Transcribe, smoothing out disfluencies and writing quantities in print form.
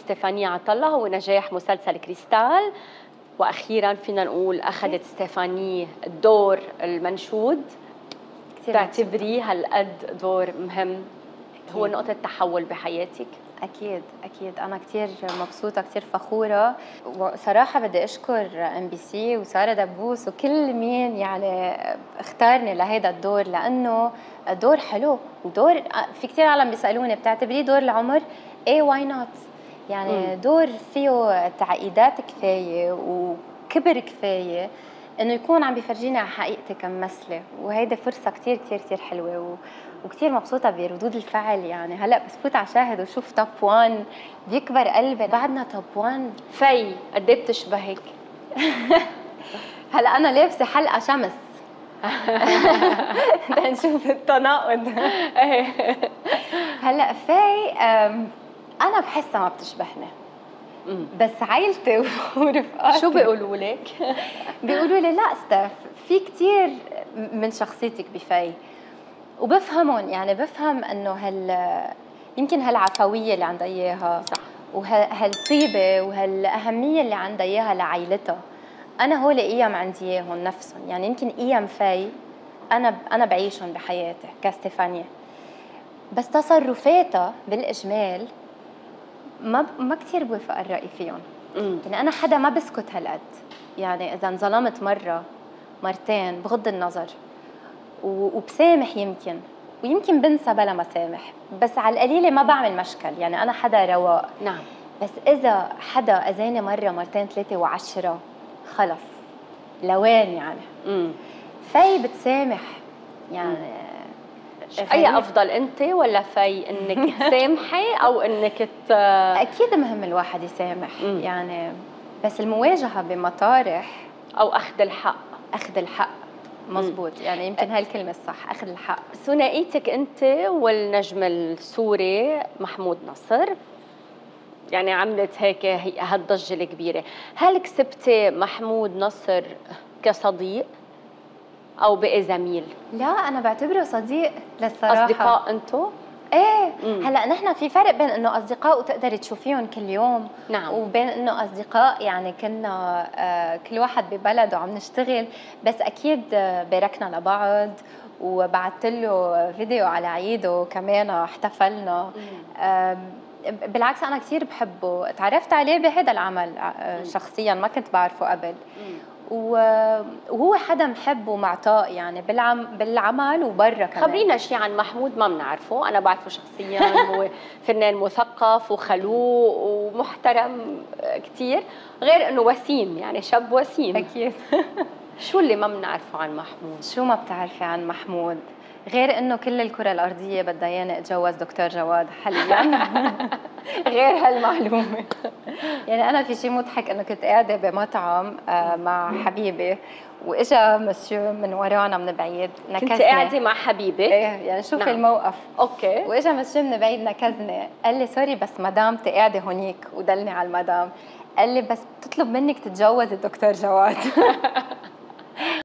ستيفانية عطلة هو نجاح مسلسل كريستال، وأخيراً فينا نقول أخذت ستيفاني الدور المنشود. تعتبريه هالقد دور مهم هو نقطة تحول بحياتك؟ أكيد أكيد، أنا كتير مبسوطة كتير فخورة، وصراحة بدي أشكر MBC وسارة دبوس وكل مين يعني اختارني لهيدا الدور، لأنه دور حلو ودور في كتير عالم بيسألوني بتعتبريه دور العمر؟ إيه واي نوت، يعني دور فيه تعقيدات كفاية وكبر كفاية إنه يكون عم بيفرجيني على حقيقتي كممثلة، وهيدا فرصة كتير كتير كتير حلوة وكتير مبسوطة بردود الفعل. يعني هلأ بس فوت على شاهد وشوف توب 1 بيكبر قلبي، بعدنا توب 1. في قد ايه بتشبهك؟ هلأ أنا لابسة حلقة شمس تنشوف التناقض. هلأ في أنا بحسها ما بتشبهني، بس عائلتي ورفقاتي شو بيقولوا لك؟ بيقولوا لي لا ستاف، في كتير من شخصيتك بفاي، وبفهمهم. يعني بفهم انه يمكن هالعفويه اللي عندها اياها، صح، وهالطيبه وهالاهميه اللي عندها اياها لعائلتها، انا هول ايام عندي اياهم نفسهم. يعني يمكن ايام فاي انا بعيشهم بحياتي كاستيفانيا، بس تصرفاتها بالاجمال ما كثير بوافق الراي فيهم. يعني انا حدا ما بسكت هالقد، يعني اذا انظلمت مره مرتين بغض النظر وبسامح، ويمكن بنسى بلا ما سامح، بس على القليله ما بعمل مشكل. يعني انا حدا رواق. نعم. بس اذا حدا اذاني مره مرتين ثلاثه وعشرة خلص لوين يعني. في بتسامح يعني. اي افضل انت ولا في انك تسامحي او انك اكيد مهم الواحد يسامح يعني، بس المواجهه بمطارح او اخذ الحق مزبوط. يعني يمكن هاي الكلمه الصح، اخذ الحق. ثنائيتك انت والنجم السوري محمود نصر يعني عملت هيك هالضجه الكبيره، هل كسبتي محمود نصر كصديق او بقي زميل؟ لا انا بعتبره صديق للصراحه. اصدقاء انتو؟ ايه. هلا نحن في فرق بين انه اصدقاء وتقدري تشوفيهم كل يوم، نعم، وبين انه اصدقاء يعني كنا كل واحد ببلد وعم نشتغل، بس اكيد باركنا لبعض وبعثت له فيديو على عيده كمان احتفلنا. بالعكس انا كثير بحبه، تعرفت عليه بهذا العمل شخصيا، ما كنت بعرفه قبل. وهو حدا محب ومعطاء يعني بالعمل وبرا كمان. خبرينا شيء عن محمود ما بنعرفه، انا بعرفه شخصيا. هو فنان مثقف وخلوق ومحترم كثير، غير انه وسيم، يعني شاب وسيم اكيد. شو اللي ما بنعرفه عن محمود؟ شو ما بتعرفي عن محمود غير انه كل الكره الارضيه بدها اياني اتجوز دكتور جواد حاليا؟ غير هالمعلومه. يعني انا في شيء مضحك انه كنت قاعده بمطعم مع حبيبي، واجا مسيو من ورانا من بعيد نكزني. كنت قاعده مع حبيبي؟ ايه يعني شوفي. نعم. الموقف. اوكي. واجا مسيو من بعيد نكزني، قال لي سوري بس مدامتي قاعده هونيك، ودلني على المدام، قال لي بس بتطلب منك تتجوز الدكتور جواد.